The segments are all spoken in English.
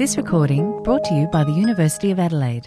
This recording brought to you by the University of Adelaide.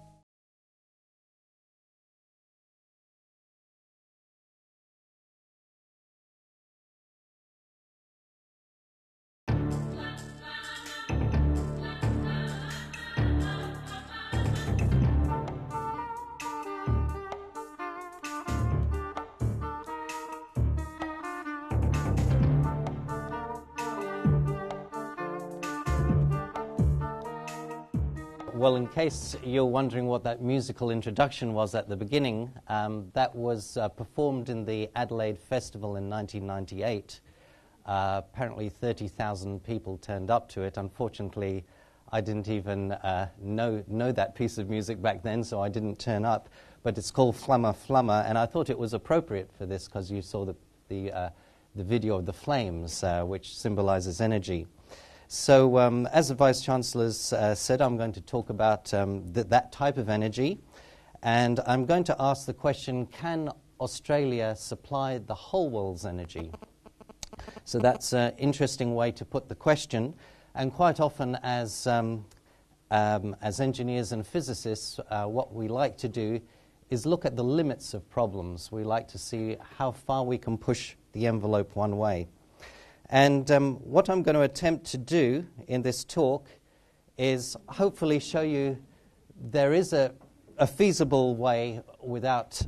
Well, in case you're wondering what that musical introduction was at the beginning, that was performed in the Adelaide Festival in 1998. Apparently 30,000 people turned up to it. Unfortunately, I didn't even know that piece of music back then, so I didn't turn up. But it's called Flummer Flummer, and I thought it was appropriate for this because you saw the video of the flames, which symbolizes energy. So as the Vice-Chancellor's said, I'm going to talk about that type of energy, and I'm going to ask the question, can Australia supply the whole world's energy? So that's an interesting way to put the question, and quite often as engineers and physicists, what we like to do is look at the limits of problems. We like to see how far we can push the envelope one way. And what I'm going to attempt to do in this talk is hopefully show you there is a feasible way without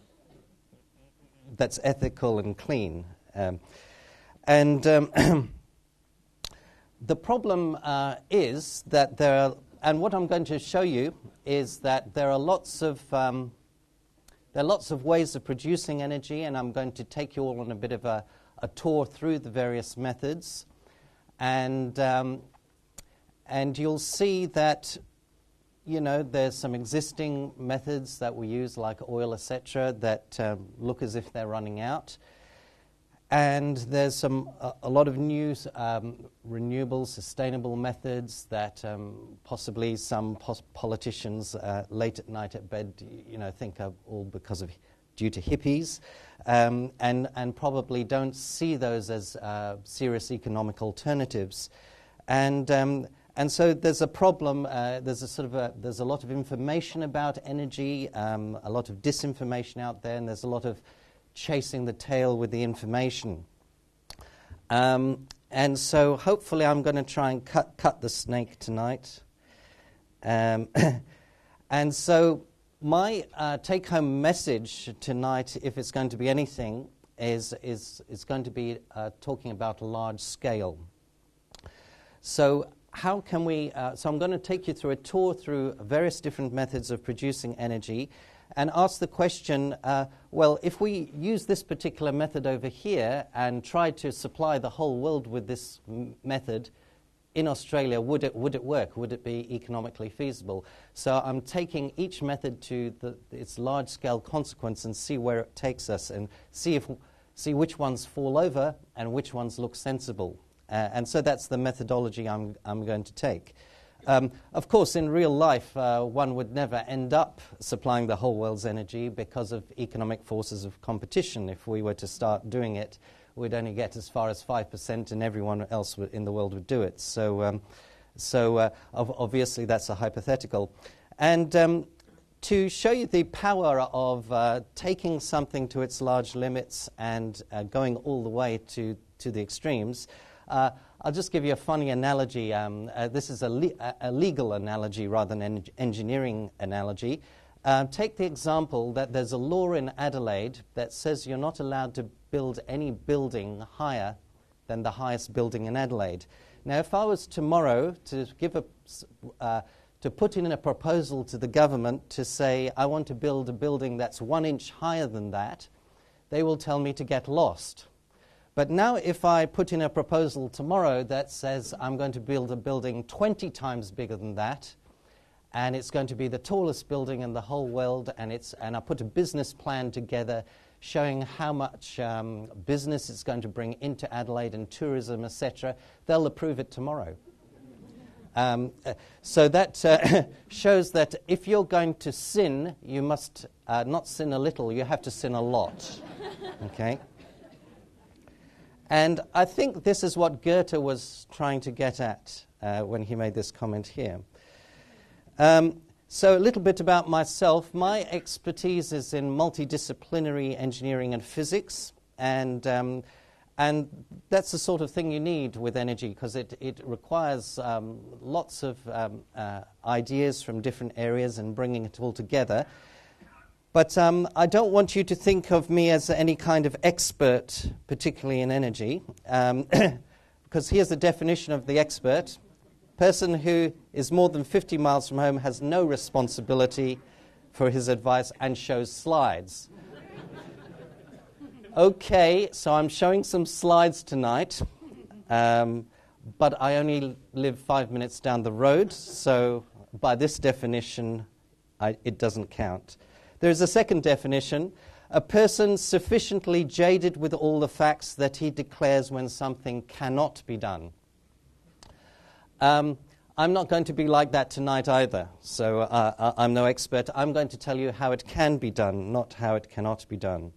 that's ethical and clean. The problem is that there are, and what I'm going to show you is that there are lots of ways of producing energy, and I'm going to take you all on a bit of a tour through the various methods, and you'll see that, you know, there's some existing methods that we use, like oil, etc., that look as if they're running out, and there's a lot of new renewable, sustainable methods that possibly some politicians late at night at bed, you know, think are all due to hippies, and probably don't see those as serious economic alternatives, and so there's a problem. There's a lot of information about energy, a lot of disinformation out there, and there's a lot of chasing the tail with the information. And so hopefully I'm going to try and cut the snake tonight, and so. My take-home message tonight, if it's going to be anything, is going to be talking about a large scale. So how can we? So I'm going to take you through a tour through various different methods of producing energy, and ask the question: well, if we use this particular method over here and try to supply the whole world with this method, in Australia, would it work? Would it be economically feasible? So I'm taking each method to its large-scale consequence and see where it takes us, and see which ones fall over and which ones look sensible. And so that's the methodology I'm going to take. Of course, in real life, one would never end up supplying the whole world's energy because of economic forces of competition. If we were to start doing it, we'd only get as far as 5%, and everyone else in the world would do it. So obviously that's a hypothetical. And to show you the power of taking something to its large limits and going all the way to the extremes, I'll just give you a funny analogy. This is a legal analogy rather than an engineering analogy. Take the example that there's a law in Adelaide that says you're not allowed to build any building higher than the highest building in Adelaide. Now, if I was tomorrow to put in a proposal to the government to say I want to build a building that's 1 inch higher than that, they will tell me to get lost. But now if I put in a proposal tomorrow that says I'm going to build a building 20 times bigger than that, and it's going to be the tallest building in the whole world, and I put a business plan together showing how much business it's going to bring into Adelaide and tourism, etc., they'll approve it tomorrow. So that shows that if you're going to sin, you must not sin a little, you have to sin a lot. Okay? And I think this is what Goethe was trying to get at when he made this comment here. So a little bit about myself. My expertise is in multidisciplinary engineering and physics, and that's the sort of thing you need with energy, because it requires lots of ideas from different areas and bringing it all together. But I don't want you to think of me as any kind of expert, particularly in energy, because here's the definition of the expert. Person who is more than 50 miles from home has no responsibility for his advice and shows slides. Okay, so I'm showing some slides tonight, but I only live 5 minutes down the road, so by this definition, it doesn't count. There's a second definition: a person sufficiently jaded with all the facts that he declares when something cannot be done. I'm not going to be like that tonight either, so I'm no expert. I'm going to tell you how it can be done, not how it cannot be done.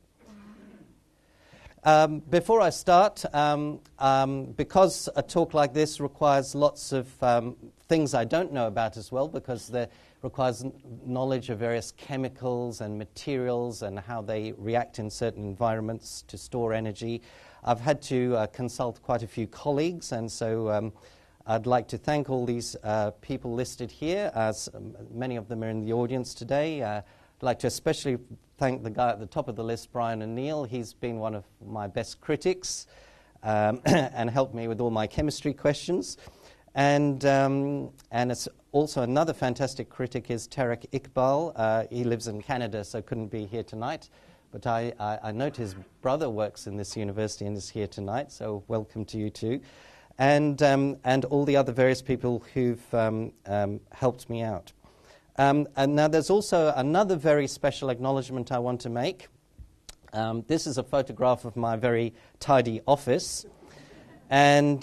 Before I start, because a talk like this requires lots of things I don't know about as well, because it requires knowledge of various chemicals and materials and how they react in certain environments to store energy, I've had to consult quite a few colleagues, and so I'd like to thank all these people listed here, as many of them are in the audience today. I'd like to especially thank the guy at the top of the list, Brian O'Neill. He's been one of my best critics and helped me with all my chemistry questions. And it's also another fantastic critic is Derek Abbott. He lives in Canada, so couldn't be here tonight. But I note his brother works in this university and is here tonight, so welcome to you too. And all the other various people who've helped me out. And now there's also another very special acknowledgement I want to make. This is a photograph of my very tidy office. And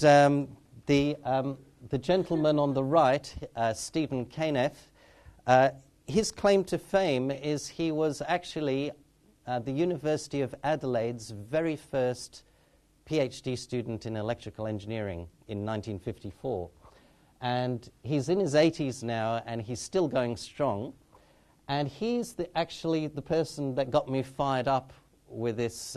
the gentleman on the right, Stephen Kaneff, his claim to fame is he was actually the University of Adelaide's very first PhD student in electrical engineering in 1954. And he's in his 80s now, and he's still going strong. And he's actually the person that got me fired up with this,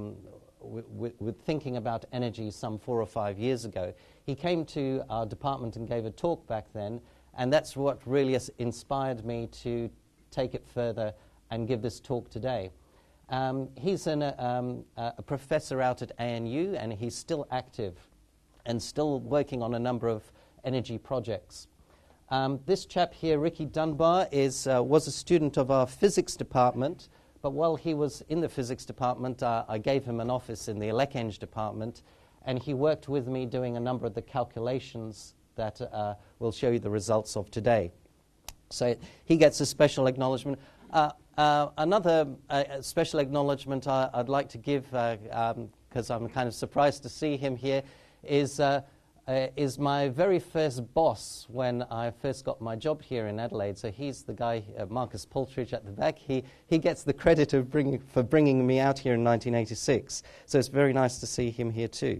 with thinking about energy some 4 or 5 years ago. He came to our department and gave a talk back then, and that's what really inspired me to take it further and give this talk today. He's a professor out at ANU, and he's still active and still working on a number of energy projects. This chap here, Ricky Dunbar, was a student of our physics department, but while he was in the physics department, I gave him an office in the Elec-Eng department, and he worked with me doing a number of the calculations that we'll show you the results of today. So he gets a special acknowledgement. Another special acknowledgement I'd like to give, because I'm kind of surprised to see him here, is my very first boss when I first got my job here in Adelaide. So he's the guy, Marcus Poltridge at the back. He gets the credit for bringing me out here in 1986. So it's very nice to see him here too.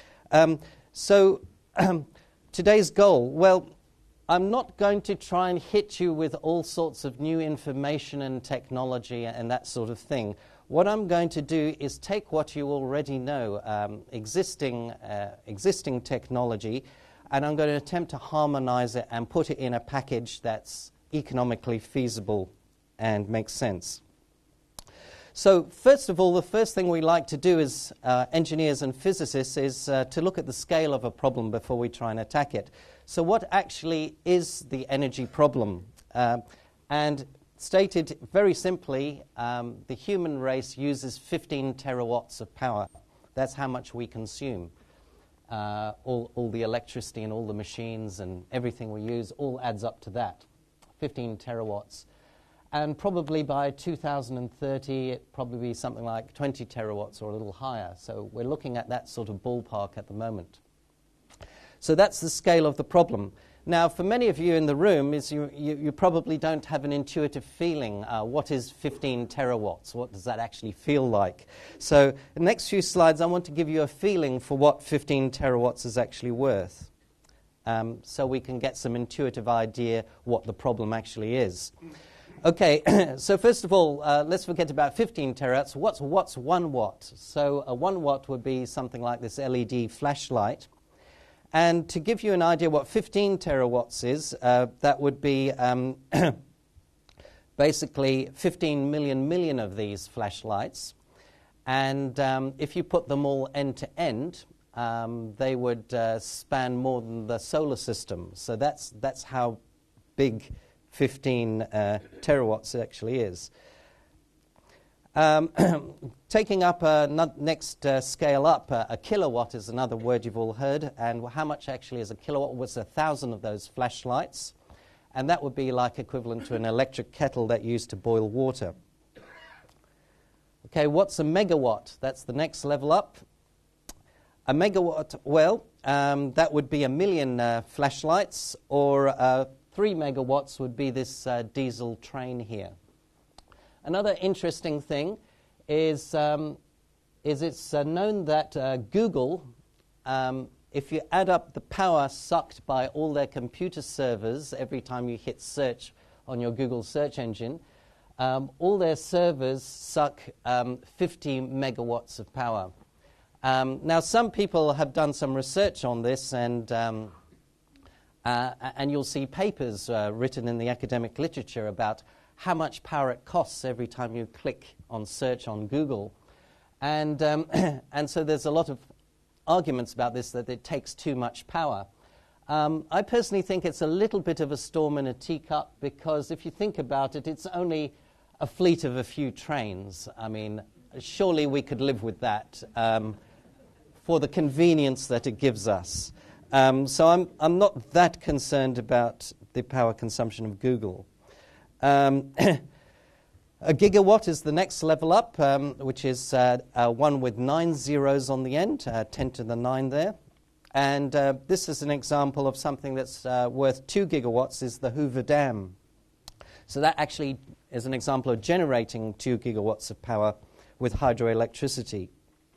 Today's goal, well, I'm not going to try and hit you with all sorts of new information and technology and that sort of thing. What I'm going to do is take what you already know, existing technology, and I'm going to attempt to harmonize it and put it in a package that's economically feasible and makes sense. So first of all, the first thing we like to do as engineers and physicists is to look at the scale of a problem before we try and attack it. So what actually is the energy problem? And stated very simply, the human race uses 15 terawatts of power. That's how much we consume. All the electricity and all the machines and everything we use all adds up to that, 15 terawatts. And probably by 2030, it'll probably be something like 20 terawatts or a little higher. So we're looking at that sort of ballpark at the moment. So that's the scale of the problem. Now, for many of you in the room, you probably don't have an intuitive feeling. What is 15 terawatts? What does that actually feel like? So the next few slides, I want to give you a feeling for what 15 terawatts is actually worth, so we can get some intuitive idea what the problem actually is. Okay, so first of all, let's forget about 15 terawatts. What's 1 watt? So a 1 watt would be something like this LED flashlight. And to give you an idea what 15 terawatts is, that would be basically 15 million of these flashlights. And if you put them all end to end, they would span more than the solar system. So that's how big 15 terawatts actually is. Taking up next scale up, a kilowatt is another word you've all heard. And how much actually is a kilowatt? Was 1,000 of those flashlights. And that would be like equivalent to an electric kettle that you use to boil water. Okay, what's a megawatt? That's the next level up. A megawatt, well, that would be 1 million flashlights, or 3 megawatts would be this diesel train here. Another interesting thing is it's known that Google, if you add up the power sucked by all their computer servers every time you hit search on your Google search engine, all their servers suck 50 megawatts of power. Now, some people have done some research on this, and you'll see papers written in the academic literature about how much power it costs every time you click on search on Google. And so there's a lot of arguments about this, that it takes too much power. I personally think it's a little bit of a storm in a teacup, because if you think about it, it's only a fleet of a few trains. I mean, surely we could live with that for the convenience that it gives us. So I'm not that concerned about the power consumption of Google. A gigawatt is the next level up, which is one with 9 zeros on the end, 10 to the 9 there. And this is an example of something that's worth 2 gigawatts, is the Hoover Dam. So that actually is an example of generating 2 gigawatts of power with hydroelectricity.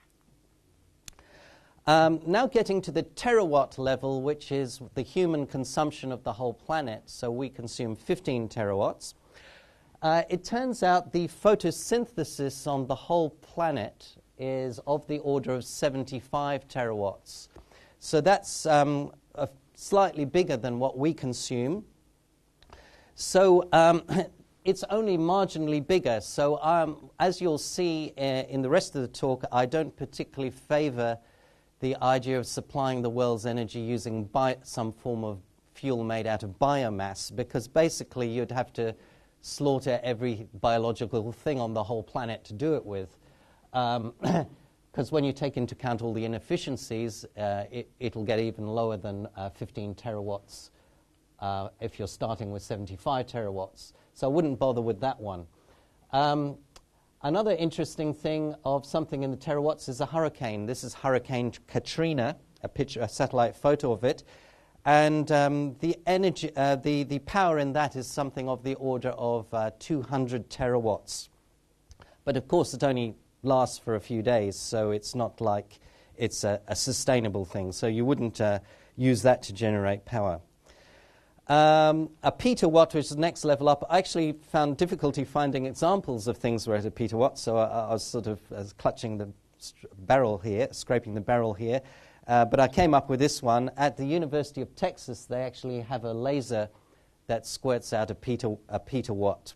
Now getting to the terawatt level, which is the human consumption of the whole planet. So we consume 15 terawatts. It turns out the photosynthesis on the whole planet is of the order of 75 terawatts. So that's slightly bigger than what we consume. So it's only marginally bigger. So as you'll see in the rest of the talk, I don't particularly favor the idea of supplying the world's energy using some form of fuel made out of biomass, because basically you'd have to slaughter every biological thing on the whole planet to do it with. Because when you take into account all the inefficiencies, it'll get even lower than 15 terawatts if you're starting with 75 terawatts. So I wouldn't bother with that one. Another interesting thing of something in the terawatts is a hurricane. This is Hurricane Katrina, a satellite photo of it. And the energy, the power in that is something of the order of 200 terawatts. But of course, it only lasts for a few days, so it's not like it's a sustainable thing. So you wouldn't use that to generate power. A petawatt, which is the next level up, I actually found difficulty finding examples of things where it's a petawatt, so I was sort of clutching the barrel here, scraping the barrel here. But I came up with this one. At the University of Texas, they actually have a laser that squirts out a petawatt.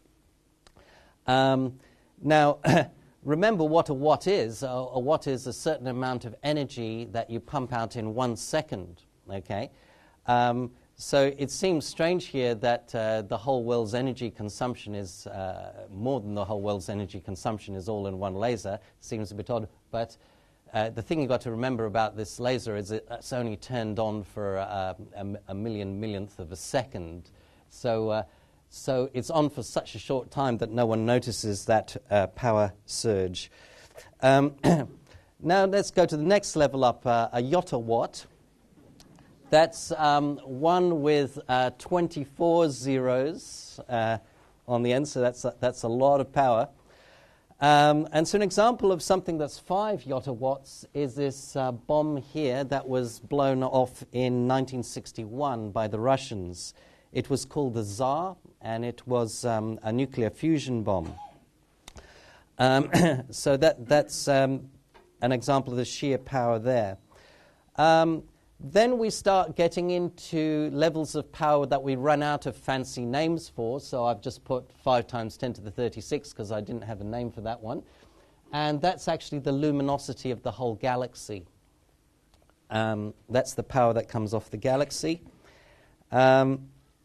Now, remember what a watt is. A watt is a certain amount of energy that you pump out in 1 second, okay? So it seems strange here that the whole world's energy consumption is more than the whole world's energy consumption is all in one laser. Seems a bit odd, but the thing you've got to remember about this laser is it's only turned on for a millionth of a second. So it's on for such a short time that no one notices that power surge. Now let's go to the next level up, a yottawatt. That's one with 24 zeros on the end, so that's a lot of power. And so an example of something that's 5 yottawatts is this bomb here that was blown off in 1961 by the Russians. It was called the Tsar, and it was a nuclear fusion bomb. So that's an example of the sheer power there. Then we start getting into levels of power that we run out of fancy names for. So I've just put 5 times 10 to the 36 because I didn't have a name for that one. And that's actually the luminosity of the whole galaxy. That's the power that comes off the galaxy. Now,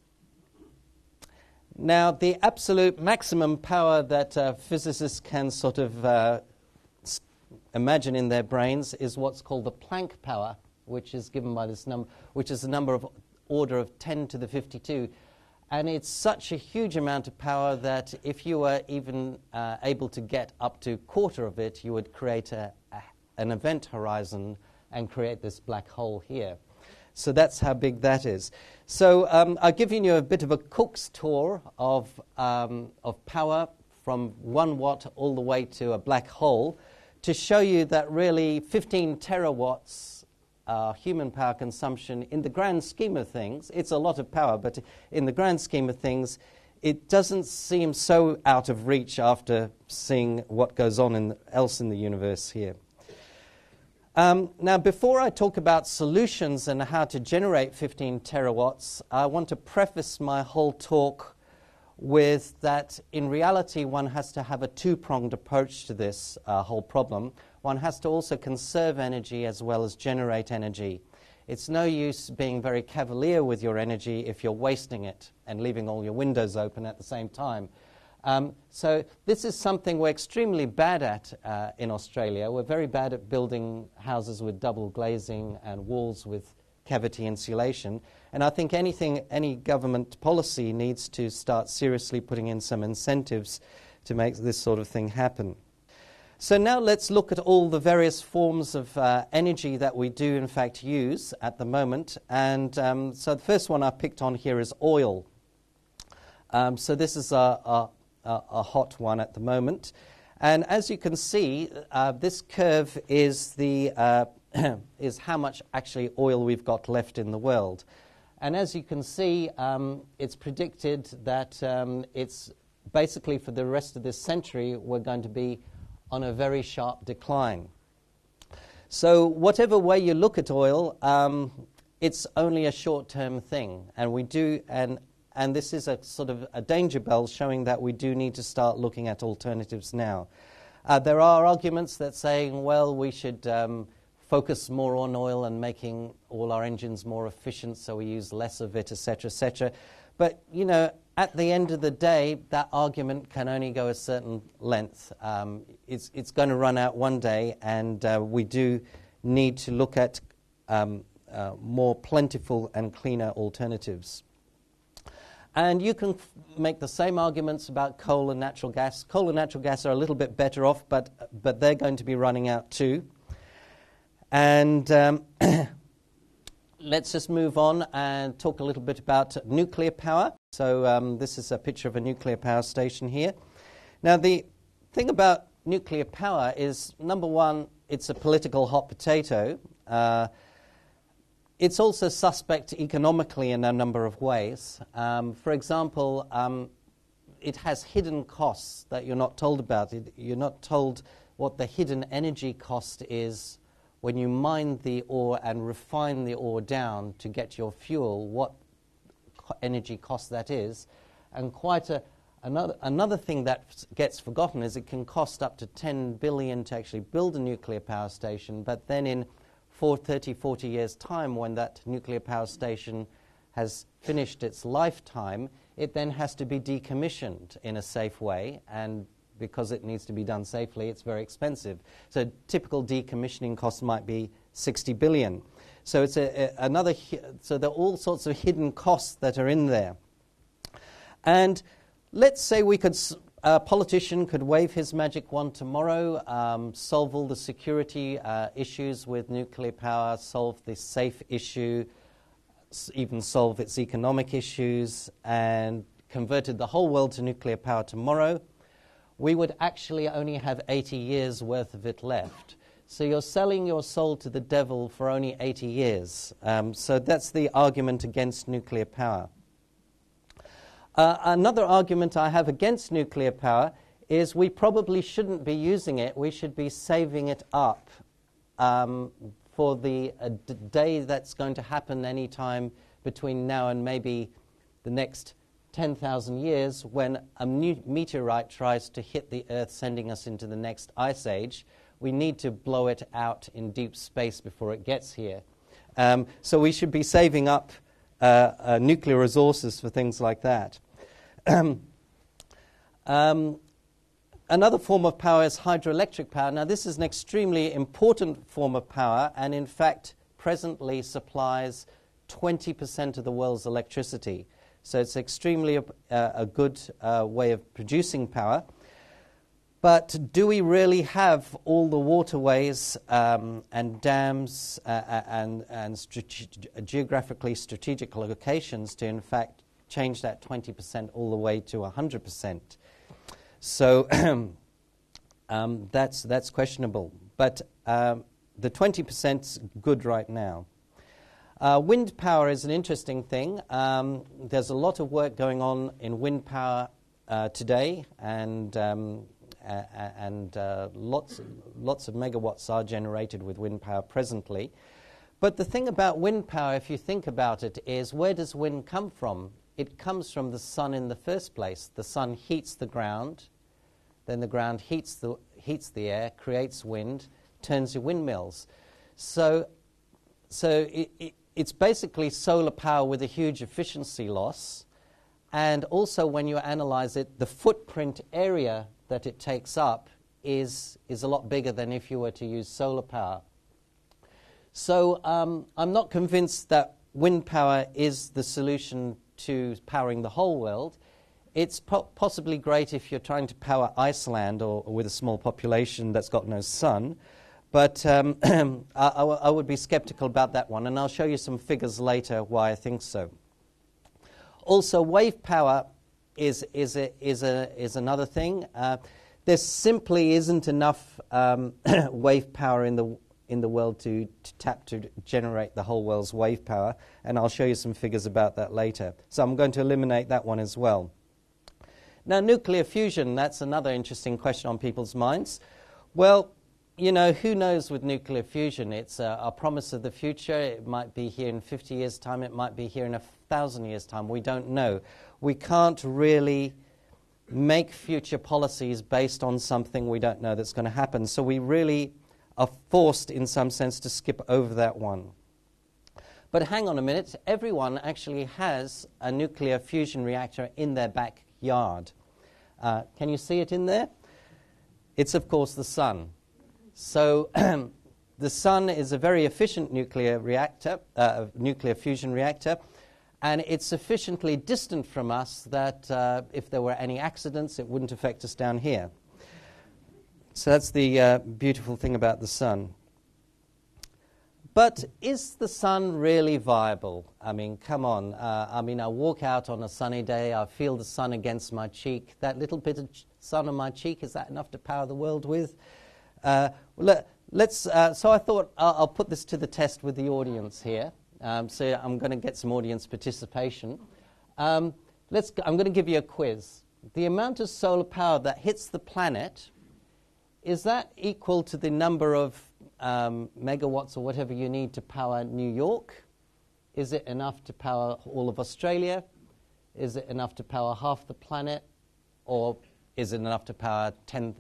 the absolute maximum power that physicists can sort of imagine in their brains is what's called the Planck power, which is given by this number, which is a number of order of 10 to the 52. And it's such a huge amount of power that if you were even able to get up to a quarter of it, you would create an event horizon and create this black hole here. So that's how big that is. So I've given you a bit of a Cook's tour of power from 1 watt all the way to a black hole to show you that really 15 terawatts human power consumption, in the grand scheme of things, it's a lot of power, but in the grand scheme of things, it doesn't seem so out of reach after seeing what goes on else in the universe here. Now, before I talk about solutions and how to generate 15 terawatts, I want to preface my whole talk with that in reality one has to have a two-pronged approach to this whole problem. One has to also conserve energy as well as generate energy. It's no use being very cavalier with your energy if you're wasting it and leaving all your windows open at the same time. So this is something we're extremely bad at in Australia. We're very bad at building houses with double glazing and walls with cavity insulation. And I think any government policy needs to start seriously putting in some incentives to make this sort of thing happen. So now let's look at all the various forms of energy that we do in fact use at the moment. And so the first one I picked on here is oil. So this is a hot one at the moment. And as you can see, this curve is is how much actually oil we've got left in the world. And as you can see, it's predicted that it's basically for the rest of this century we're going to be on a very sharp decline. So whatever way you look at oil, it's only a short-term thing. And this is a sort of a danger bell showing that we do need to start looking at alternatives now. There are arguments that saying, well, we should focus more on oil and making all our engines more efficient so we use less of it, etc., etc. But, you know, at the end of the day, that argument can only go a certain length. It's going to run out one day, and we do need to look at more plentiful and cleaner alternatives. And you can make the same arguments about coal and natural gas. Coal and natural gas are a little bit better off, but they're going to be running out too. And let's just move on and talk a little bit about nuclear power. So this is a picture of a nuclear power station here. Now, the thing about nuclear power is, number one, it's a political hot potato. It's also suspect economically in a number of ways. For example, it has hidden costs that you're not told about. You're not told what the hidden energy cost is when you mine the ore and refine the ore down to get your fuel, what energy cost that is. And another thing that gets forgotten is it can cost up to 10 billion to actually build a nuclear power station, but then in 30, 40 years' time, when that nuclear power station has finished its lifetime, it then has to be decommissioned in a safe way, and because it needs to be done safely, it's very expensive. So typical decommissioning cost might be 60 billion. So it's so there are all sorts of hidden costs that are in there. And let's say a politician could wave his magic wand tomorrow, solve all the security issues with nuclear power, solve the safe issue, even solve its economic issues, and converted the whole world to nuclear power tomorrow, we would actually only have 80 years worth of it left. So you're selling your soul to the devil for only 80 years. So that's the argument against nuclear power. Another argument I have against nuclear power is we probably shouldn't be using it. We should be saving it up for the day that's going to happen any time between now and maybe the next 10,000 years, when a new meteorite tries to hit the Earth, sending us into the next ice age. We need to blow it out in deep space before it gets here. So we should be saving up nuclear resources for things like that. Another form of power is hydroelectric power. Now, this is an extremely important form of power, and in fact presently supplies 20% of the world's electricity. So it's extremely a good way of producing power. But do we really have all the waterways and dams and geographically strategic locations to, in fact, change that 20% all the way to 100%? So that's questionable. But the 20% is good right now. Wind power is an interesting thing. There's a lot of work going on in wind power today, and lots of megawatts are generated with wind power presently. But the thing about wind power, if you think about it, is where does wind come from? It comes from the sun in the first place. The sun heats the ground, then the ground heats the air, creates wind, turns your windmills. So it's basically solar power with a huge efficiency loss. And also, when you analyze it, the footprint area that it takes up is a lot bigger than if you were to use solar power. So I'm not convinced that wind power is the solution to powering the whole world. It's possibly great if you're trying to power Iceland or with a small population that's got no sun. But I would be skeptical about that one, and I'll show you some figures later why I think so. Also, wave power is another thing. There simply isn't enough wave power in the world to tap to generate the whole world's wave power, and I'll show you some figures about that later. So I'm going to eliminate that one as well. Now, nuclear fusion, that's another interesting question on people's minds. Well, you know, who knows with nuclear fusion? It's a promise of the future. It might be here in 50 years' time. It might be here in 1,000 years' time. We don't know. We can't really make future policies based on something we don't know that's going to happen. So we really are forced, in some sense, to skip over that one. But hang on a minute. Everyone actually has a nuclear fusion reactor in their backyard. Can you see it in there? It's, of course, the sun. So the sun is a very efficient nuclear fusion reactor, and it's sufficiently distant from us that if there were any accidents, it wouldn't affect us down here. So that's the beautiful thing about the sun. But is the sun really viable? I mean, come on. I walk out on a sunny day, I feel the sun against my cheek. That little bit of sun on my cheek, is that enough to power the world with? So I thought I'll put this to the test with the audience here. So I'm going to get some audience participation. I'm going to give you a quiz. The amount of solar power that hits the planet, is that equal to the number of megawatts or whatever you need to power New York? Is it enough to power all of Australia? Is it enough to power half the planet? Or is it enough to power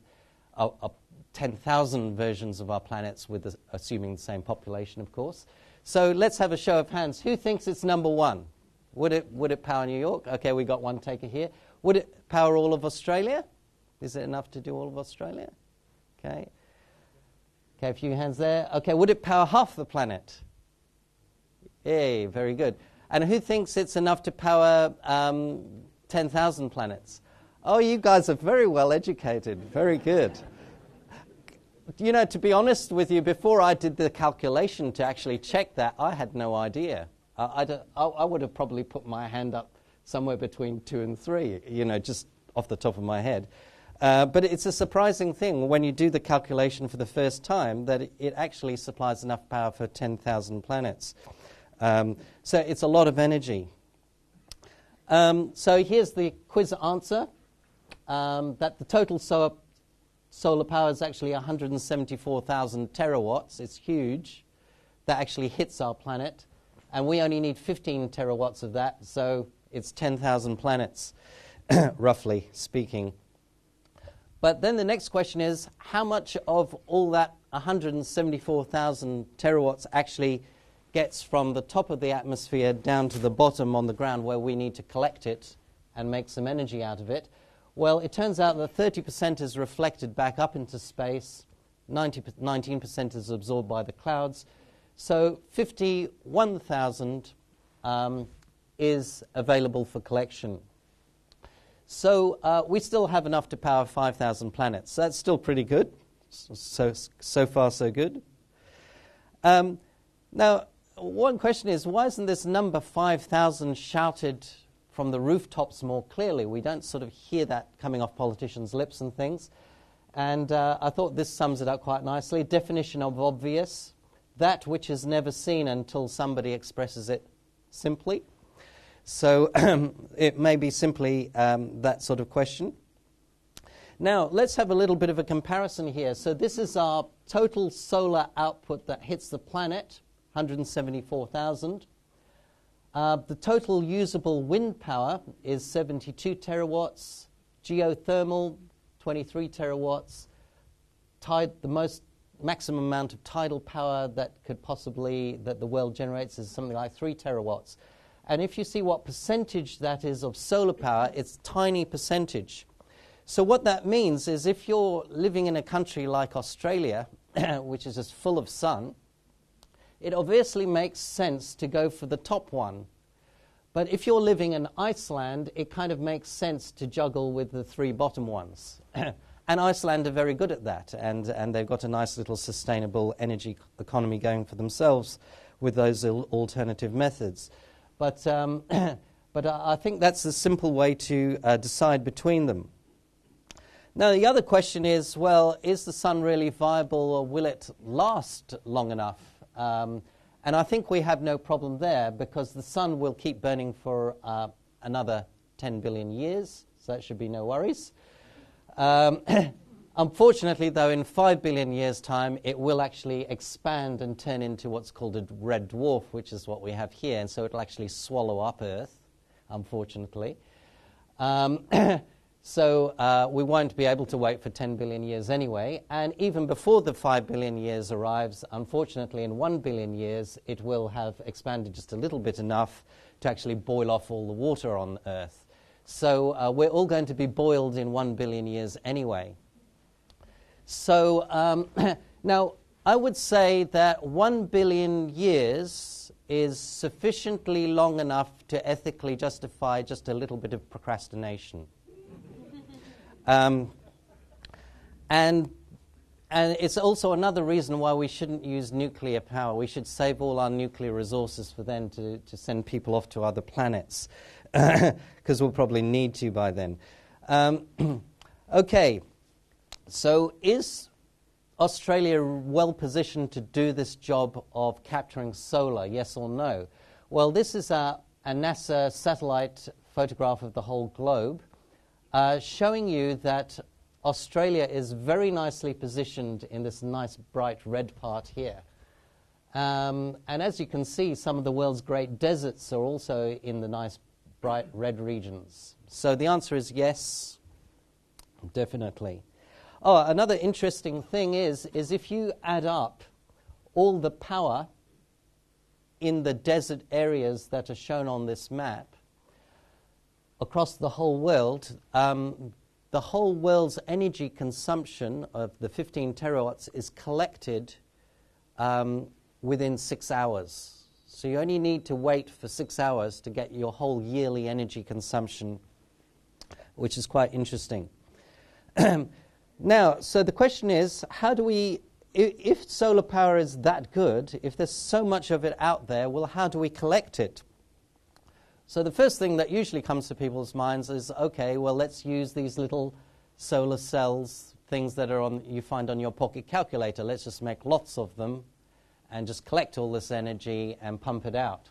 10,000 versions of our planets, with assuming the same population, of course? So let's have a show of hands. Who thinks it's number one? Would it power New York? Okay, we got one taker here. Would it power all of Australia? Is it enough to do all of Australia? Okay. Okay, a few hands there. Okay, would it power half the planet? Yay, very good. And who thinks it's enough to power 10,000 planets? Oh, you guys are very well educated. Very good. You know, to be honest with you, before I did the calculation to actually check that, I had no idea. I would have probably put my hand up somewhere between 2 and 3, just off the top of my head. But it's a surprising thing when you do the calculation for the first time that it actually supplies enough power for 10,000 planets. So it's a lot of energy. So here's the quiz answer, that the total solar power is actually 174,000 terawatts. It's huge. That actually hits our planet. And we only need 15 terawatts of that, so it's 10,000 planets, roughly speaking. But then the next question is, how much of all that 174,000 terawatts actually gets from the top of the atmosphere down to the bottom on the ground where we need to collect it and make some energy out of it? Well, it turns out that 30% is reflected back up into space, 19% is absorbed by the clouds, so 51,000 is available for collection. So we still have enough to power 5,000 planets. So that's still pretty good. So far, so good. Now, one question is, why isn't this number 5,000 shouted from the rooftops more clearly? We don't sort of hear that coming off politicians' lips and things. And I thought this sums it up quite nicely. Definition of obvious: that which is never seen until somebody expresses it simply. So it may be simply that sort of question. Now, let's have a little bit of a comparison here. So this is our total solar output that hits the planet, 174,000. The total usable wind power is 72 terawatts, geothermal, 23 terawatts, the maximum amount of tidal power that the world generates is something like 3 terawatts. And if you see what percentage that is of solar power, it's a tiny percentage. So what that means is if you're living in a country like Australia, which is just full of sun, it obviously makes sense to go for the top one. But if you're living in Iceland, it kind of makes sense to juggle with the 3 bottom ones. And Iceland are very good at that, and they've got a nice little sustainable energy economy going for themselves with those alternative methods. But I think that's the simple way to decide between them. Now, the other question is, well, is the sun really viable, or will it last long enough? And I think we have no problem there, because the sun will keep burning for another 10 billion years, so that should be no worries. Unfortunately, though, in 5 billion years' time, it will actually expand and turn into what's called a red dwarf, which is what we have here, and so it'll actually swallow up Earth, unfortunately. So we won't be able to wait for 10 billion years anyway, and even before the 5 billion years arrives, unfortunately, in 1 billion years, it will have expanded just a little bit enough to actually boil off all the water on Earth. So we're all going to be boiled in 1 billion years anyway. So now, I would say that 1 billion years is sufficiently long enough to ethically justify just a little bit of procrastination. And it's also another reason why we shouldn't use nuclear power. We should save all our nuclear resources for then to send people off to other planets, because we'll probably need to by then. Okay, so is Australia well positioned to do this job of capturing solar, yes or no? Well, this is a NASA satellite photograph of the whole globe, showing you that Australia is very nicely positioned in this nice bright red part here. And as you can see, some of the world's great deserts are also in the nice bright red regions. So the answer is yes, definitely. Oh, another interesting thing is if you add up all the power in the desert areas that are shown on this map across the whole world, the whole world's energy consumption of the 15 terawatts is collected within 6 hours. So you only need to wait for 6 hours to get your whole yearly energy consumption, which is quite interesting. Now, so the question is, how do we if solar power is that good, if there's so much of it out there, well, how do we collect it? So the first thing that usually comes to people's minds is, okay, well, let's use these little solar cells, things that you find on your pocket calculator. Let's just make lots of them and just collect all this energy and pump it out.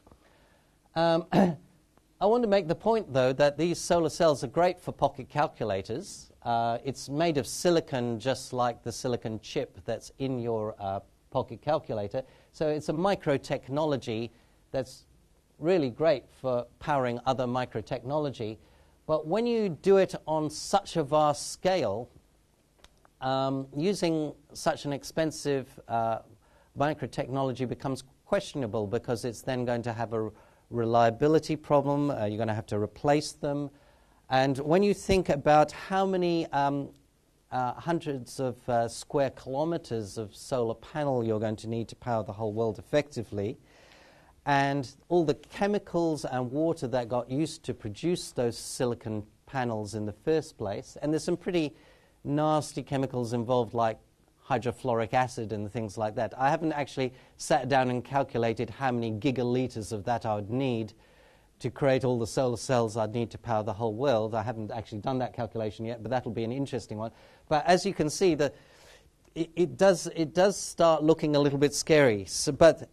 I want to make the point, though, that these solar cells are great for pocket calculators. It's made of silicon, just like the silicon chip that's in your pocket calculator. So it's a micro-technology that's really great for powering other micro-technology. But when you do it on such a vast scale, using such an expensive micro-technology becomes questionable, because it's then going to have a reliability problem. You're going to have to replace them. And when you think about how many hundreds of square kilometers of solar panel you're going to need to power the whole world effectively, and all the chemicals and water that got used to produce those silicon panels in the first place, and there's some pretty nasty chemicals involved, like hydrofluoric acid and things like that. I haven't actually sat down and calculated how many gigaliters of that I would need to create all the solar cells I'd need to power the whole world. I haven't actually done that calculation yet, but that'll be an interesting one. But as you can see, it does start looking a little bit scary. So, but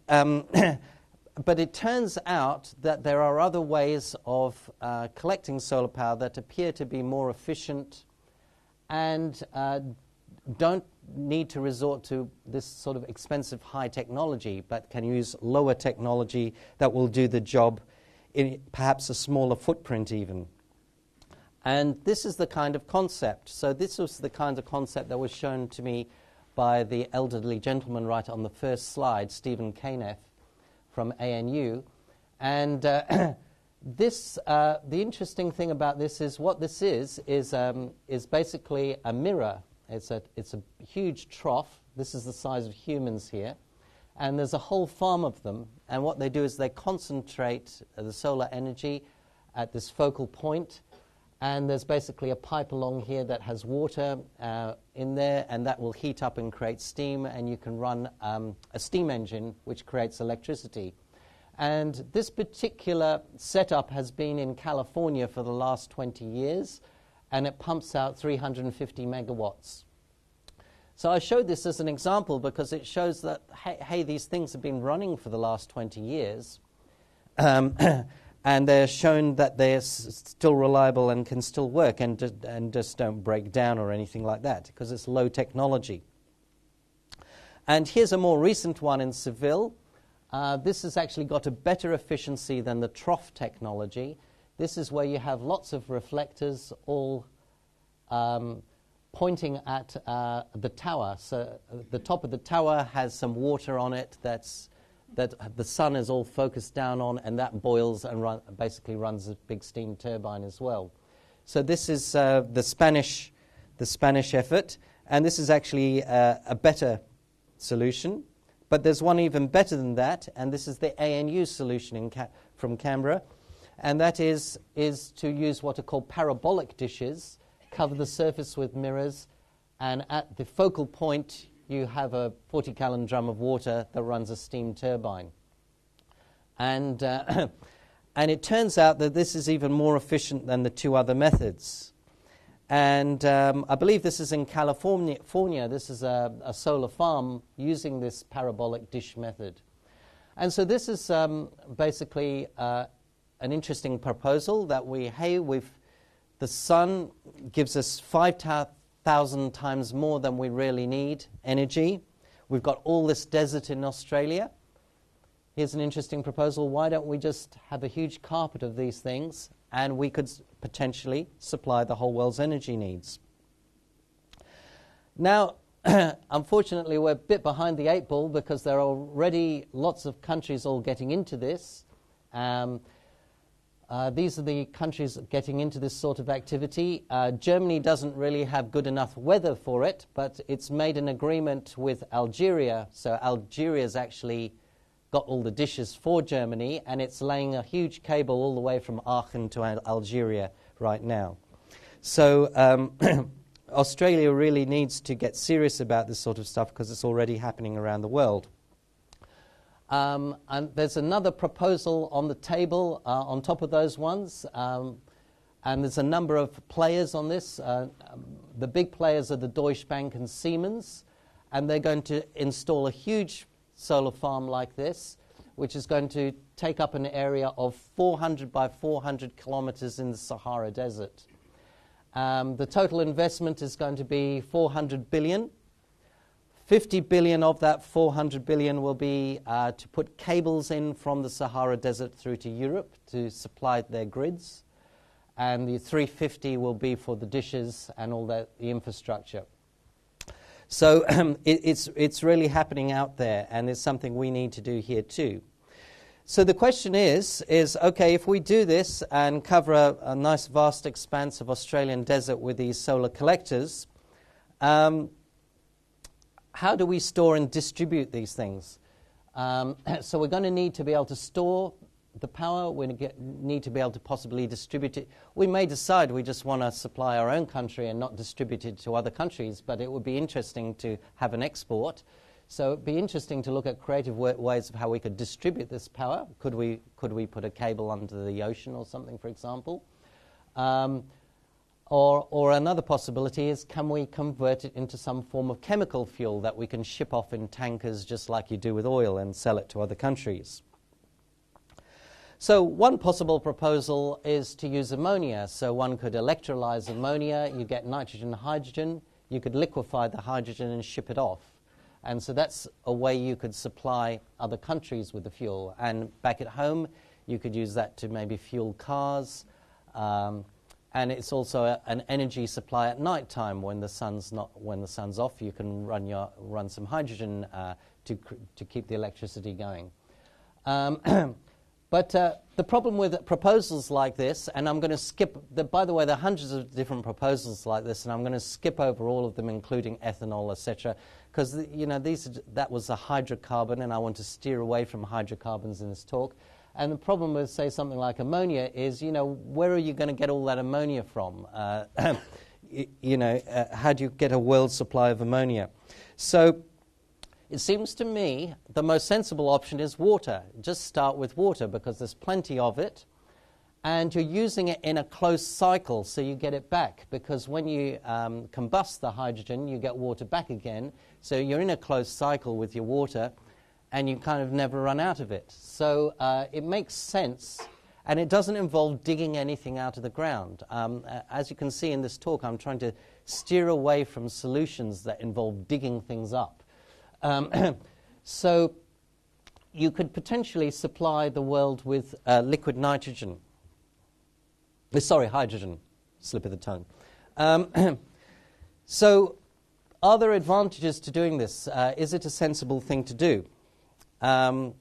it turns out that there are other ways of collecting solar power that appear to be more efficient and don't need to resort to this sort of expensive high technology, but can use lower technology that will do the job in perhaps a smaller footprint even. And this is the kind of concept. So this was the kind of concept that was shown to me by the elderly gentleman right on the first slide, Stephen Kaneff from ANU. And the interesting thing about this is what this is basically a mirror. It's a huge trough. This is the size of humans here. And there's a whole farm of them. And what they do is they concentrate the solar energy at this focal point. And there's basically a pipe along here that has water in there, and that will heat up and create steam. And you can run a steam engine, which creates electricity. And this particular setup has been in California for the last 20 years. And it pumps out 350 megawatts. So I showed this as an example because it shows that, hey, these things have been running for the last 20 years. And they're shown that they're still reliable and can still work and just don't break down or anything like that, because it's low technology. And here's a more recent one in Seville. This has actually got a better efficiency than the trough technology. This is where you have lots of reflectors all pointing at the tower. So the top of the tower has some water on it that the sun is all focused down on, and that boils and basically runs a big steam turbine as well. So this is the Spanish effort, and this is actually a better solution. But there's one even better than that, and this is the ANU solution from Canberra. And that is to use what are called parabolic dishes, cover the surface with mirrors, and at the focal point you have a 40-gallon drum of water that runs a steam turbine. And it turns out that this is even more efficient than the two other methods. And I believe this is in California. This is a solar farm using this parabolic dish method. And so this is basically an interesting proposal that the sun gives us 5,000 times more than we really need energy. We've got all this desert in Australia. Here's an interesting proposal. Why don't we just have a huge carpet of these things, and we could potentially supply the whole world's energy needs? Now, unfortunately, we're a bit behind the eight ball because there are already lots of countries all getting into this. These are the countries getting into this sort of activity. Germany doesn't really have good enough weather for it, but it's made an agreement with Algeria. So Algeria's actually got all the dishes for Germany, and it's laying a huge cable all the way from Aachen to Algeria right now. So Australia really needs to get serious about this sort of stuff because it's already happening around the world. And there's another proposal on the table on top of those ones. And there's a number of players on this. The big players are the Deutsche Bank and Siemens. And they're going to install a huge solar farm like this, which is going to take up an area of 400 by 400 kilometers in the Sahara Desert. The total investment is going to be 400 billion. 50 billion of that 400 billion will be to put cables in from the Sahara Desert through to Europe to supply their grids. And the 350 will be for the dishes and all the infrastructure. So it's really happening out there, and it's something we need to do here too. So the question is okay, if we do this and cover a nice vast expanse of Australian desert with these solar collectors, how do we store and distribute these things? So we're going to need to be able to store the power. We need to be able to possibly distribute it. We may decide we just want to supply our own country and not distribute it to other countries, but it would be interesting to have an export. So it would be interesting to look at creative ways of how we could distribute this power. Could we put a cable under the ocean or something, for example? Or another possibility is, can we convert it into some form of chemical fuel that we can ship off in tankers just like you do with oil and sell it to other countries? So one possible proposal is to use ammonia. So one could electrolyze ammonia, you get nitrogen and hydrogen, you could liquefy the hydrogen and ship it off. And so that's a way you could supply other countries with the fuel. And back at home, you could use that to maybe fuel cars. And it's also an energy supply at night time when the sun's off. You can run some hydrogen to keep the electricity going. But the problem with proposals like this, and I'm going to skip, by the way, there are hundreds of different proposals like this, and I'm going to skip over all of them, including ethanol, etc., because that was a hydrocarbon, and I want to steer away from hydrocarbons in this talk. And the problem with, say, something like ammonia is, where are you going to get all that ammonia from? How do you get a world supply of ammonia? So it seems to me the most sensible option is water. Just start with water because there's plenty of it, and you're using it in a closed cycle, so you get it back, because when you combust the hydrogen, you get water back again, so you're in a closed cycle with your water, and you kind of never run out of it. So it makes sense, and it doesn't involve digging anything out of the ground. As you can see in this talk, I'm trying to steer away from solutions that involve digging things up. So you could potentially supply the world with liquid nitrogen. Hydrogen. Slip of the tongue. So are there advantages to doing this? Is it a sensible thing to do? The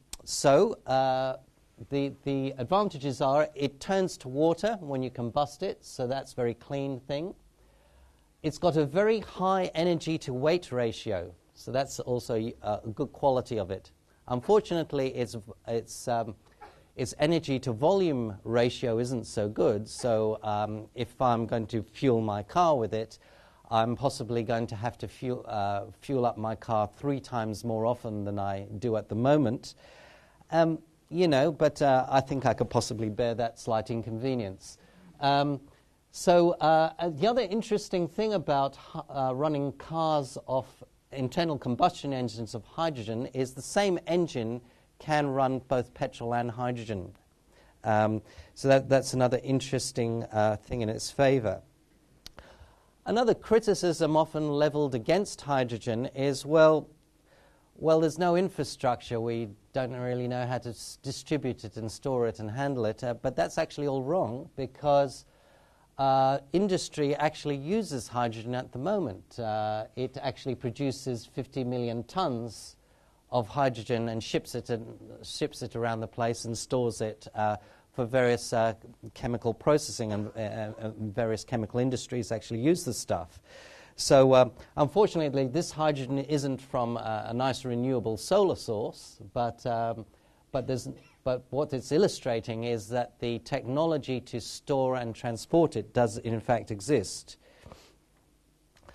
advantages are it turns to water when you combust it, so that's a very clean thing. It's got a very high energy to weight ratio, so that's also a good quality of it. Unfortunately, its energy to volume ratio isn't so good, so if I'm going to fuel my car with it, I'm possibly going to have to fuel up my car 3 times more often than I do at the moment. But I think I could possibly bear that slight inconvenience. The other interesting thing about running cars off internal combustion engines of hydrogen is the same engine can run both petrol and hydrogen. So that's another interesting thing in its favor. Another criticism often leveled against hydrogen is, well, there's no infrastructure. We don't really know how to distribute it and store it and handle it. But that's actually all wrong, because industry actually uses hydrogen at the moment. It actually produces 50 million tons of hydrogen and ships it around the place and stores it for various chemical processing, and various chemical industries actually use this stuff. So unfortunately, this hydrogen isn't from a nice renewable solar source, but what it's illustrating is that the technology to store and transport it does in fact exist.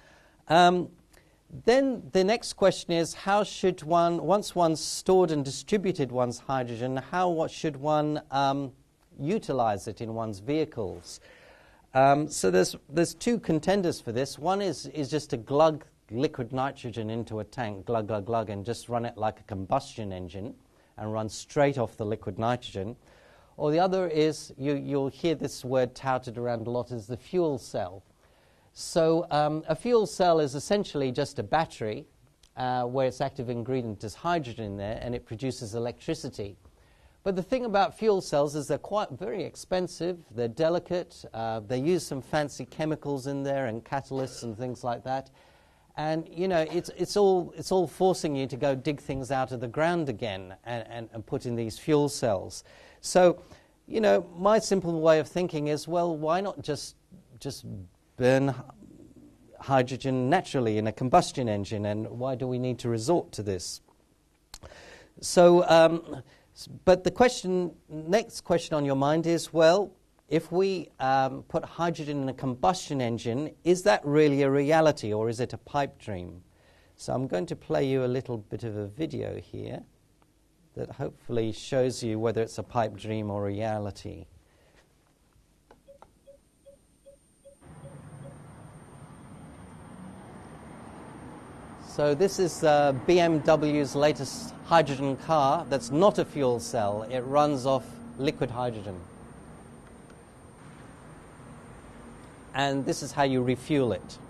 Then the next question is, how should one, once one's stored and distributed one's hydrogen, what should one utilize it in one's vehicles? So there's two contenders for this. One is just to glug liquid nitrogen into a tank, glug, glug, glug, and just run it like a combustion engine and run straight off the liquid nitrogen. Or the other is, you'll hear this word touted around a lot, is the fuel cell. So a fuel cell is essentially just a battery where its active ingredient is hydrogen in there, and it produces electricity. But the thing about fuel cells is they're very expensive, they're delicate, they use some fancy chemicals in there and catalysts and things like that. And, you know, it's all forcing you to go dig things out of the ground again and put in these fuel cells. So, you know, my simple way of thinking is, well, why not just burn hydrogen naturally in a combustion engine, and why do we need to resort to this? So, but the next question on your mind is, well, if we put hydrogen in a combustion engine, is that really a reality, or is it a pipe dream? So I'm going to play you a little bit of a video here that hopefully shows you whether it's a pipe dream or reality. So this is BMW's latest hydrogen car that's not a fuel cell. It runs off liquid hydrogen. And this is how you refuel it.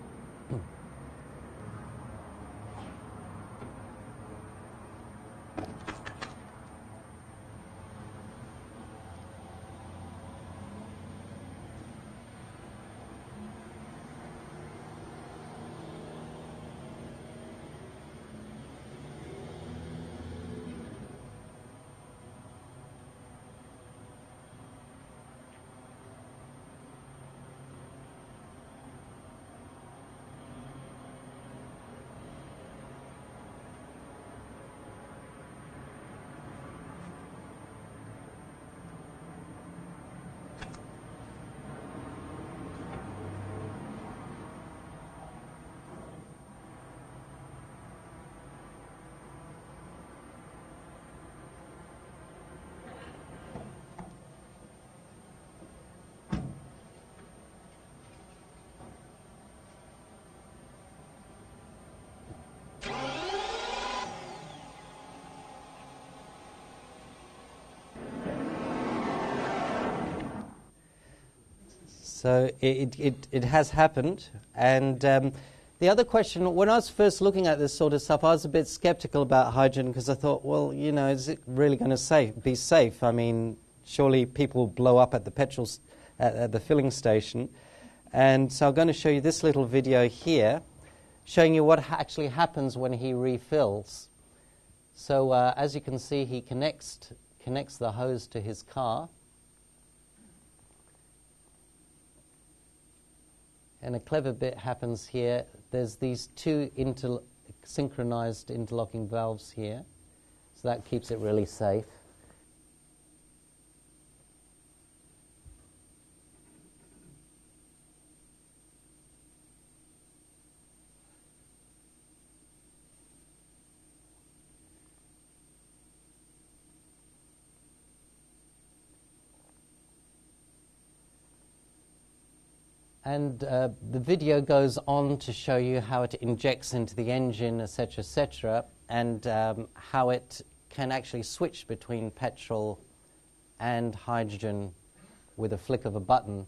So it has happened. And the other question, when I was first looking at this sort of stuff, I was a bit skeptical about hydrogen because I thought, well, you know, is it really going to be safe? I mean, surely people blow up at the at the filling station. And so I'm going to show you this little video here, showing you what actually happens when he refills. So as you can see, he connects the hose to his car. And a clever bit happens here. There's these two synchronized interlocking valves here. So that keeps it really safe. And the video goes on to show you how it injects into the engine, etc., and how it can actually switch between petrol and hydrogen with a flick of a button.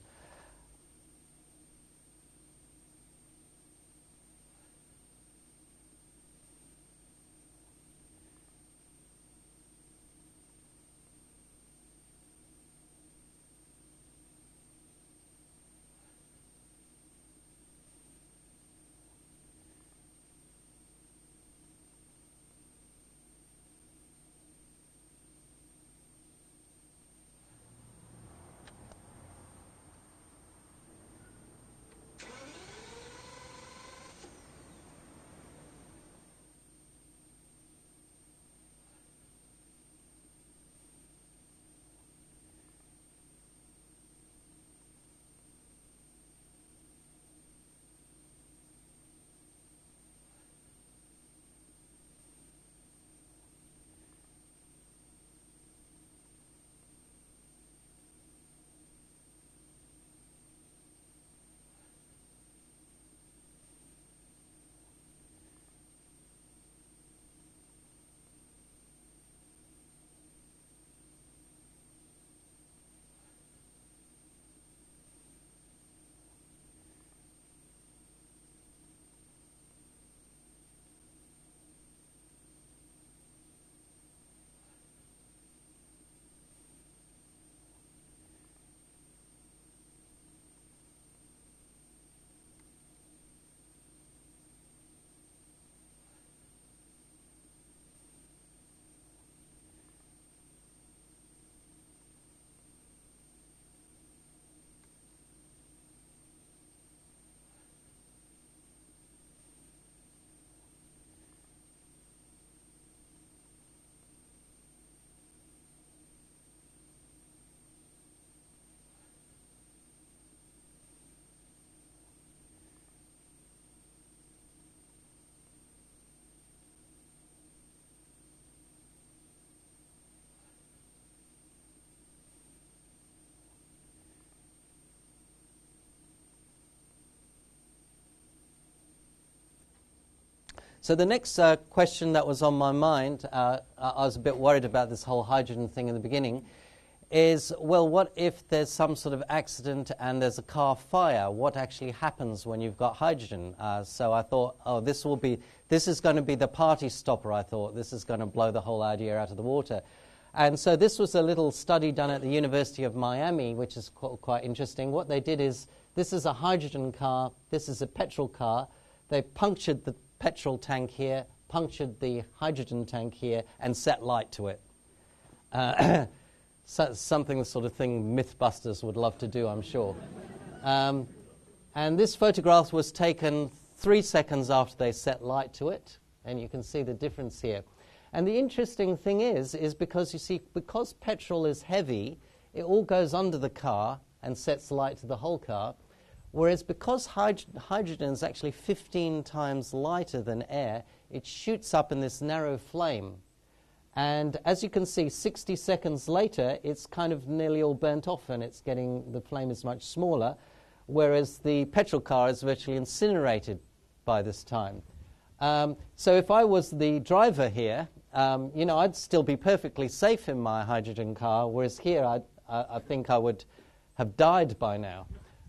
So the next question that was on my mind, I was a bit worried about this whole hydrogen thing in the beginning, is, well, what if there's some sort of accident and there's a car fire? What actually happens when you've got hydrogen? So I thought, oh, this is going to be the party stopper, I thought. This is going to blow the whole idea out of the water. And so this was a little study done at the University of Miami, which is quite interesting. What they did is, this is a hydrogen car, this is a petrol car. They punctured the petrol tank here, punctured the hydrogen tank here, and set light to it. Something, the sort of thing Mythbusters would love to do, I'm sure. And this photograph was taken 3 seconds after they set light to it, and you can see the difference here. And the interesting thing is because, you see, because petrol is heavy, it all goes under the car and sets light to the whole car, whereas because hydrogen is actually 15 times lighter than air, it shoots up in this narrow flame. And as you can see, 60 seconds later, it's kind of nearly all burnt off, and the flame is much smaller, whereas the petrol car is virtually incinerated by this time. So if I was the driver here, I'd still be perfectly safe in my hydrogen car, whereas here I think I would have died by now.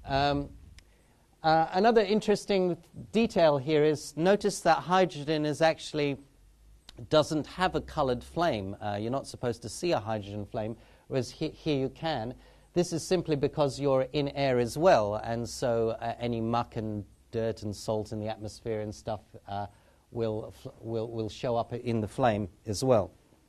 Another interesting detail here is, notice that hydrogen doesn't have a coloured flame. You're not supposed to see a hydrogen flame, whereas here you can. This is simply because you're in air as well, and so any muck and dirt and salt in the atmosphere and stuff will show up in the flame as well.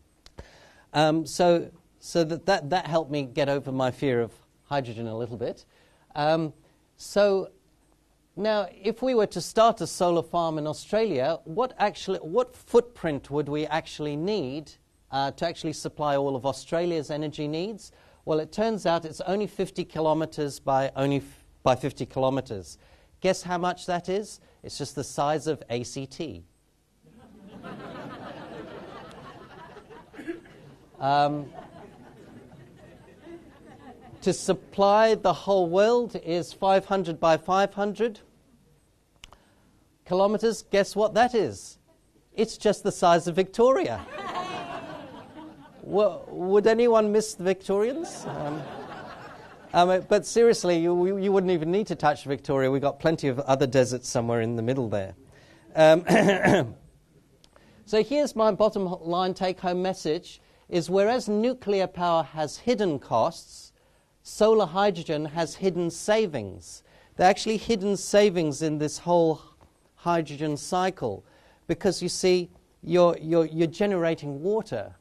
So that helped me get over my fear of hydrogen a little bit. So now, if we were to start a solar farm in Australia, what footprint would we actually need to actually supply all of Australia's energy needs? Well, it turns out it's only 50 kilometres by 50 kilometres. Guess how much that is? It's just the size of ACT. To supply the whole world is 500 by 500 kilometres. Guess what that is? It's just the size of Victoria. Would anyone miss the Victorians? But seriously, you wouldn't even need to touch Victoria. We've got plenty of other deserts somewhere in the middle there. So here's my bottom line take-home message, is whereas nuclear power has hidden costs, solar hydrogen has hidden savings. There are actually hidden savings in this whole hydrogen cycle, because you see, you're generating water.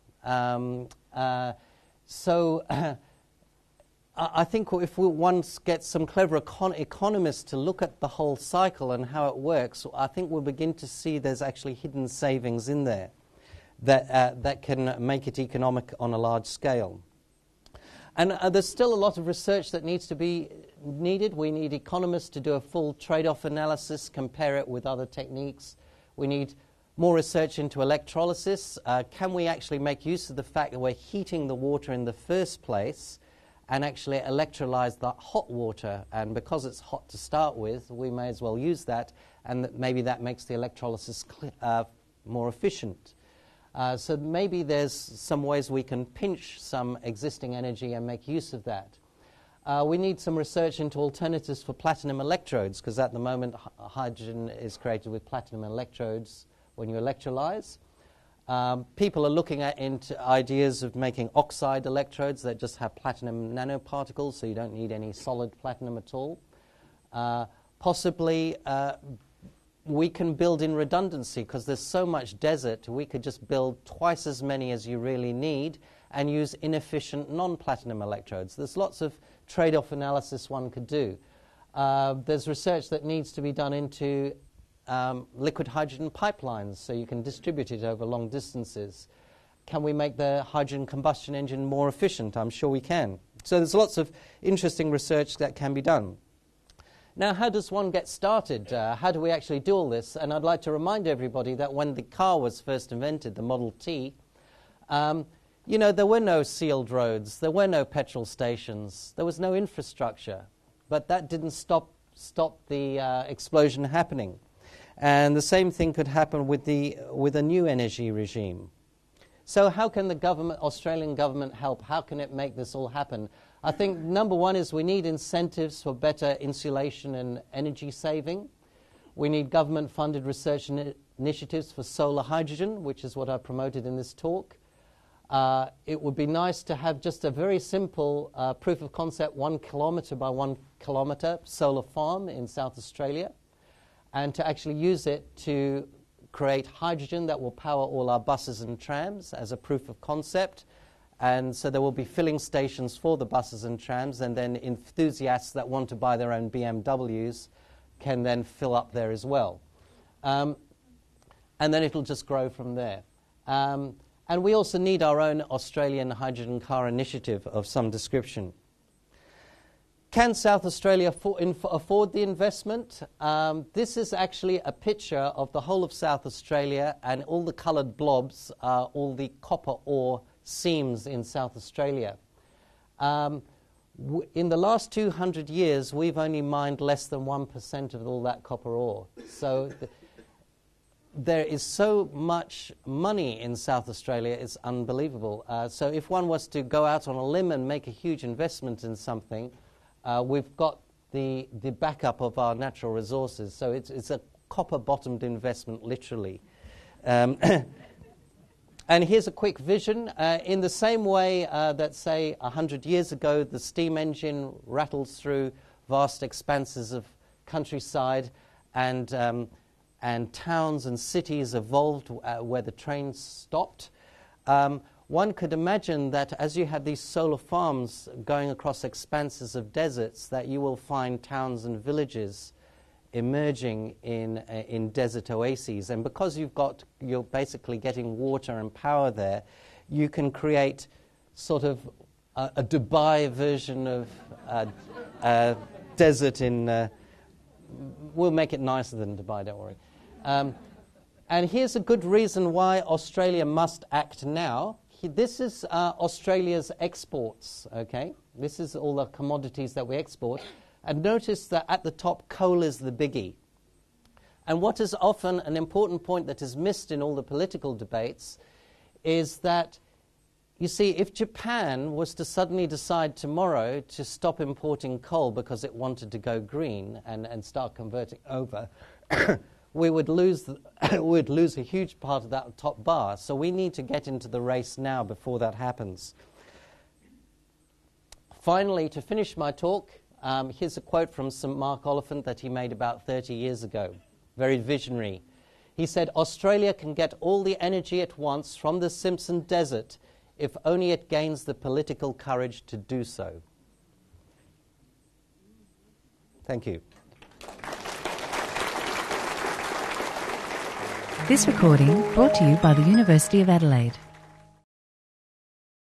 I think if we once get some clever economists to look at the whole cycle and how it works, I think we'll begin to see there's actually hidden savings in there that can make it economic on a large scale. And there's still a lot of research that needs to be needed. We need economists to do a full trade-off analysis, compare it with other techniques. We need more research into electrolysis. Can we actually make use of the fact that we're heating the water in the first place and actually electrolyze that hot water? And because it's hot to start with, we may as well use that, and maybe that makes the electrolysis more efficient. So maybe there's some ways we can pinch some existing energy and make use of that. We need some research into alternatives for platinum electrodes, because at the moment hydrogen is created with platinum electrodes when you electrolyze. People are looking into ideas of making oxide electrodes that just have platinum nanoparticles, so you don't need any solid platinum at all. Possibly we can build in redundancy, because there's so much desert, we could just build twice as many as you really need and use inefficient non-platinum electrodes. There's lots of trade-off analysis one could do. There's research that needs to be done into liquid hydrogen pipelines, so you can distribute it over long distances. Can we make the hydrogen combustion engine more efficient? I'm sure we can. So there's lots of interesting research that can be done. Now, how does one get started? How do we actually do all this? And I'd like to remind everybody that when the car was first invented, the Model T, there were no sealed roads, there were no petrol stations, there was no infrastructure. But that didn't stop the explosion happening. And the same thing could happen with a new energy regime. So how can the Australian government help? How can it make this all happen? I think number one is we need incentives for better insulation and energy saving. We need government-funded research initiatives for solar hydrogen, which is what I promoted in this talk. It would be nice to have just a very simple proof of concept, 1 kilometre by 1 kilometre solar farm in South Australia, and to actually use it to create hydrogen that will power all our buses and trams as a proof of concept. And so there will be filling stations for the buses and trams, and then enthusiasts that want to buy their own BMWs can then fill up there as well. And then it'll just grow from there. And we also need our own Australian hydrogen car initiative of some description. Can South Australia afford the investment? This is actually a picture of the whole of South Australia, and all the coloured blobs are all the copper ore seams in South Australia. In the last 200 years, we've only mined less than 1% of all that copper ore. So there is so much money in South Australia, it's unbelievable. So if one was to go out on a limb and make a huge investment in something, we've got the backup of our natural resources. So it's a copper-bottomed investment, literally. And here's a quick vision. In the same way that, say, 100 years ago, the steam engine rattles through vast expanses of countryside, and towns and cities evolved where the trains stopped. One could imagine that as you have these solar farms going across expanses of deserts, that you will find towns and villages emerging in desert oases. And because you're basically getting water and power there, you can create sort of a Dubai version of desert in... we'll make it nicer than Dubai, don't worry. And here's a good reason why Australia must act now. This is Australia's exports, okay? This is all the commodities that we export. And notice that at the top, coal is the biggie. And what is often an important point that is missed in all the political debates is that, you see, if Japan was to suddenly decide tomorrow to stop importing coal because it wanted to go green and start converting over, we would lose a huge part of that top bar. So we need to get into the race now before that happens. Finally, to finish my talk, here's a quote from St. Mark Oliphant that he made about 30 years ago. Very visionary. He said, "Australia can get all the energy it wants from the Simpson Desert if only it gains the political courage to do so." Thank you. This recording brought to you by the University of Adelaide.